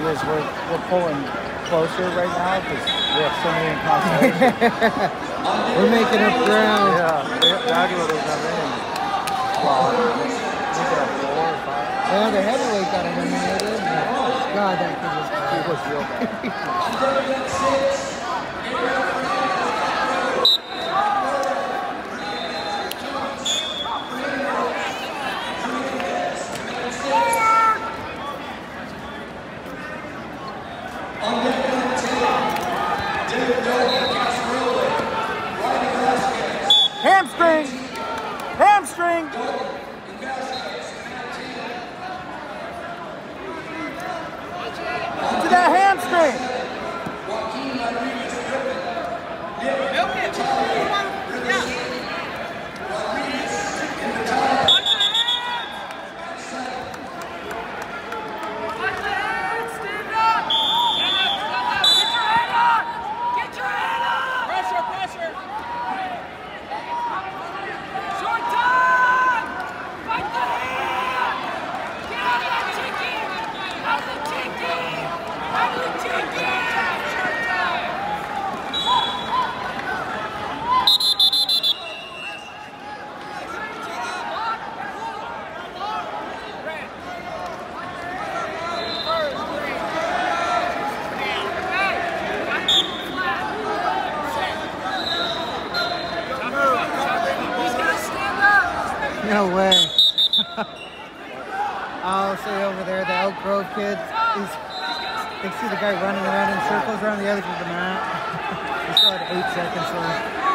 is we're pulling closer right now because we have so many in consolation. We're making up ground. Yeah, Dagwood doesn't have any. Well, we got 4 or 5. Yeah, the heavyweight got eliminated. God, that kid was bad. He was real bad. Hamstring! Hamstring! To that hamstring! No way. I'll say over there, the Elk Grove kids, they see the guy running around in circles around the edge of the mat. They still had 8 seconds left.